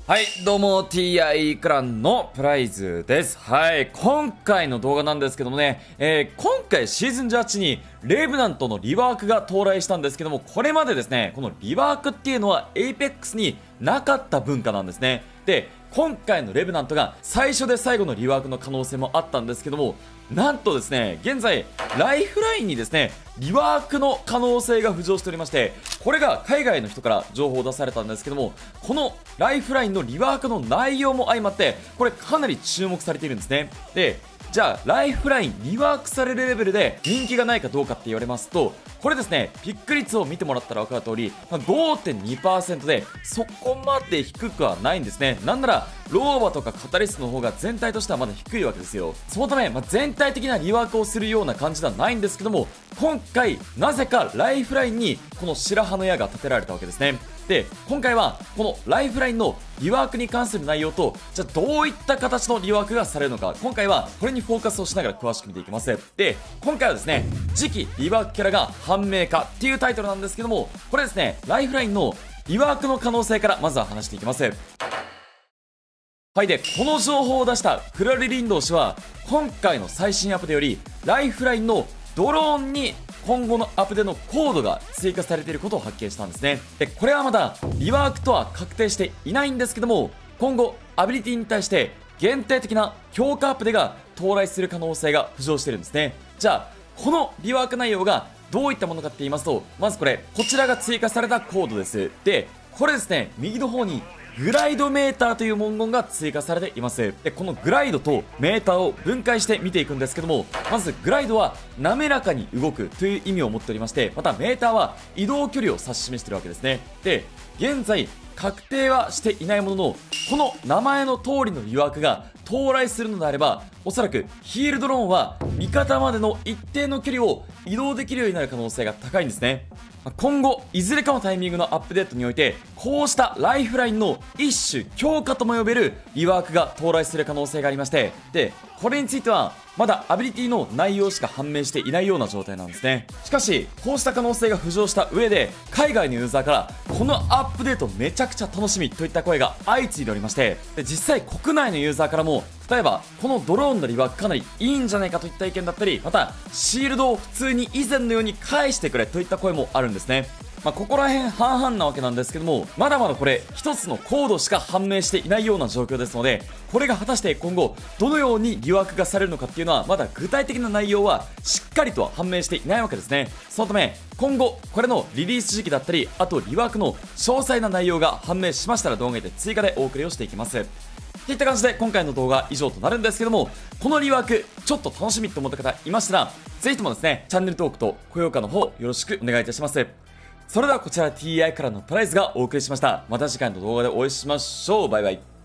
はい、どうも TI クランのプライズです。はい、今回の動画なんですけどもね、今回シーズン18にレイブナントのリワークが到来したんですけども、これまでですね、このリワークっていうのは APEX になかった文化なんですね。で、今回のレブナントが最初で最後のリワークの可能性もあったんですけども、なんとですね、現在ライフラインにですね、リワークの可能性が浮上しておりまして、これが海外の人から情報を出されたんですけども、このライフラインのリワークの内容も相まって、これかなり注目されているんですね。で、じゃあライフラインリワークされるレベルで人気がないかどうかって言われますと、これですね、ピック率を見てもらったら分かる通り、5.2% でそこまで低くはないんですね。なんならローバとかカタリストの方が全体としてはまだ低いわけですよ。そのため、全体的なリワークをするような感じではないんですけども、今回なぜかライフラインにこの白羽の矢が立てられたわけですね。で、今回はこのライフラインのリワークに関する内容と、じゃあどういった形のリワークがされるのか、今回はこれにフォーカスをしながら詳しく見ていきます。で、今回はですね、次期リワークキャラが判明かっていうタイトルなんですけども、これですね、ライフラインのリワークの可能性からまずは話していきます。はい、で、この情報を出したクラリリンドウ氏は、今回の最新アップデよりライフラインのドローンに今後のアップデのコードが追加されていることを発見したんですね。で、これはまだリワークとは確定していないんですけども、今後アビリティに対して限定的な強化アップデが到来する可能性が浮上しているんですね。じゃあこのリワーク内容がどういったものかって言いますと、まずこちらが追加されたコードです。で、これですね、右の方にグライドメーターという文言が追加されています。で、このグライドとメーターを分解して見ていくんですけども、まずグライドは滑らかに動くという意味を持っておりまして、またメーターは移動距離を指し示しているわけですね。で、現在確定はしていないものの、この名前の通りのリワークが到来するのであれば、おそらくヒールドローンは味方までの一定の距離を移動できるようになる可能性が高いんですね。今後いずれかのタイミングのアップデートにおいて、こうしたライフラインの一種強化とも呼べるリワークが到来する可能性がありまして、でこれについてはまだアビリティの内容しか判明していないような状態なんですね。しかしこうした可能性が浮上した上で、海外のユーザーからこのアップデートめちゃくちゃ楽しみといった声が相次いでおりまして、で実際国内のユーザーからも、例えばこのドローンのリワークかなりいいんじゃないかといった意見だったり、またシールドを普通に以前のように返してくれといった声もあるんですね。ここら辺半々なわけなんですけども、まだまだこれ一つのコードしか判明していないような状況ですので、これが果たして今後どのようにリワークがされるのかっていうのはまだ具体的な内容はしっかりとは判明していないわけですね。そのため今後これのリリース時期だったり、あとリワークの詳細な内容が判明しましたら動画で追加でお送りをしていきます。といった感じで今回の動画以上となるんですけども、このリワークちょっと楽しみと思った方いましたら、ぜひともですねチャンネル登録と高評価の方よろしくお願いいたします。それではこちら TI からのプライズがお送りしました。また次回の動画でお会いしましょう。バイバイ。